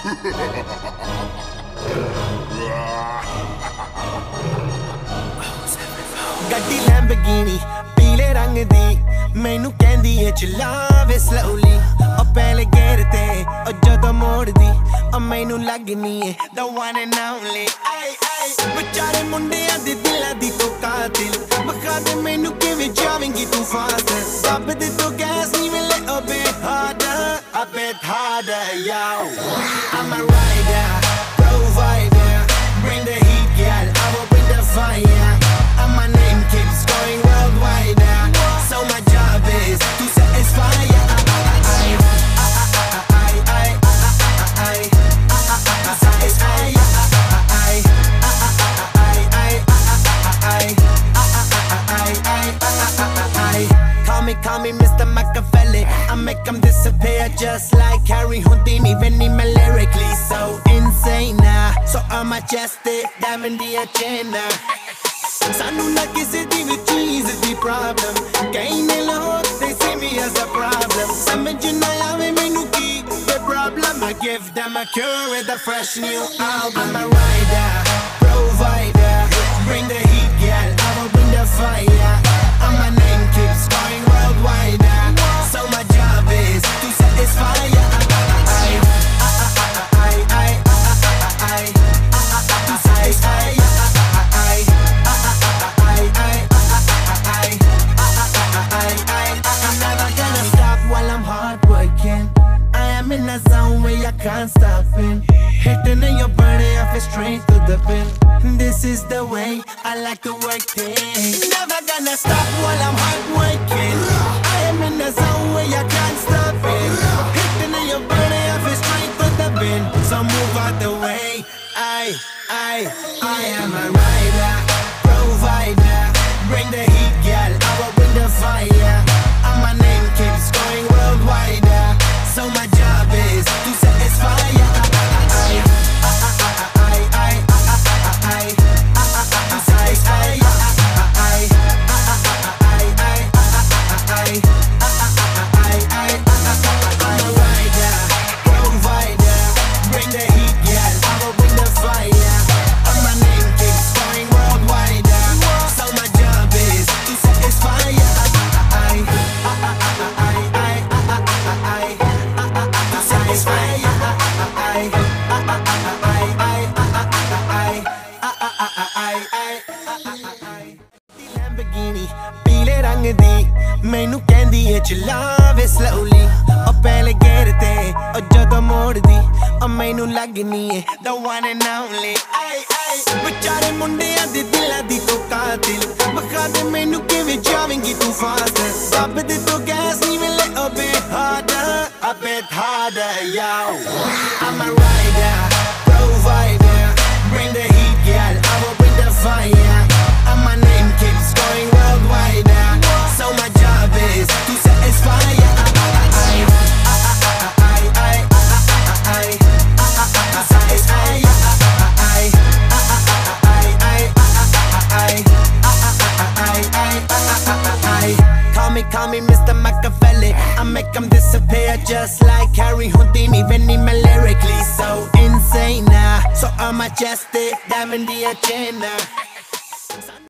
ਗੱਡੀ ਲੈਂਬਰਗਿਨੀ ਪੀਲੇ ਰੰਗ ਦੀ ਮੈਨੂੰ ਕਹਿੰਦੀ ਏ ਚਲਾਵੇ slowly ਉਹ ਪਹਿਲੇ ਗੇਰ ਤੇ ਉਹ ਜਦੋਂ ਮੋੜਦੀ ਉਹ ਮੈਨੂੰ ਲੱਗਨੀ ਏ the one and only ਵਿਚਾਰੇ ਮੁੰਡਿਆਂ ਦੇ ਦਿਲਾਂ ਦੀ ਤੂੰ ਕਾਤਿਲ ਬਖਾ ਦੇ ਮੈਨੂੰ ਕਿਵੇਂ ਜਾਵੇਂਗੀ ਤੂੰ ਫਾਸਟ ਰੱਬ ਦੇ ਤੋਂ ਗੈਸ ਨਹੀਂ ਮਿਲੇ a bit harder yo I'm a rider provider bring the heat girl I will bring the fire and my name keeps going worldwide so my job is to satisfy Call me Mr. Machiavelli I make them disappear just like Harry Houdini when I'm lyrically so insane so I'm majestic diamond the agenda Sanu na kisi di vi cheez di problem Kahin log they see me as a problem Samajh na aave mainu ki the problem I give them a cure with a fresh new album I'm a rider provider bring the heat girl I will bring the fire and my name keeps going worldwide so my job is to satisfy in a zone where I can't stop it Hitting in your body, I feel straight to the pin This is the way I like to work things Never gonna stop while I'm hard working I am in a zone where I can't stop it Hitting in your body, I feel straight to the pin So move out the way I am a rider, provider Bring the heat, girl, I will bring the fire And my name keeps going worldwide So my job is to satisfy Lamborghini ਪੀਲੇ ਰੰਗ ਦੀ ਮੈਨੂੰ ਕਹਿੰਦੀ ਏ ਚਲਾਵੇ slowly ਉਹ ਪਹਿਲੇ ਗੇਰ ਤੇ ਉਹ ਜਦੋਂ ਮੋੜਦੀ ਉਹ ਮੈਨੂੰ ਲੱਗਨੀ ਏ the one and only ਵਿਚਾਰੇ ਮੁੰਡਿਆਂ ਦੇ ਦਿਲਾਂ ਦੀ ਤੂੰ ਕਾਤਿਲ ਬਖਾ ਦੇ ਮੈਨੂੰ ਕਿਵੇਂ ਜਾਵੇਂਗੀ ਤੂੰ ਫਾਸਟ ਰੱਬ ਦੇ ਤੋਂ ਗੈਸ ਨਹੀਂ ਮਿਲੇ a bit harder yo I'm a rider provider bring the heat girl I will bring the fire and my name keeps going worldwide so my job is to satisfy Call me Mr. Machiavelli I make them disappear just like Harry Houdini when I'm lyrically so insane so I'm majestic diamond the agenda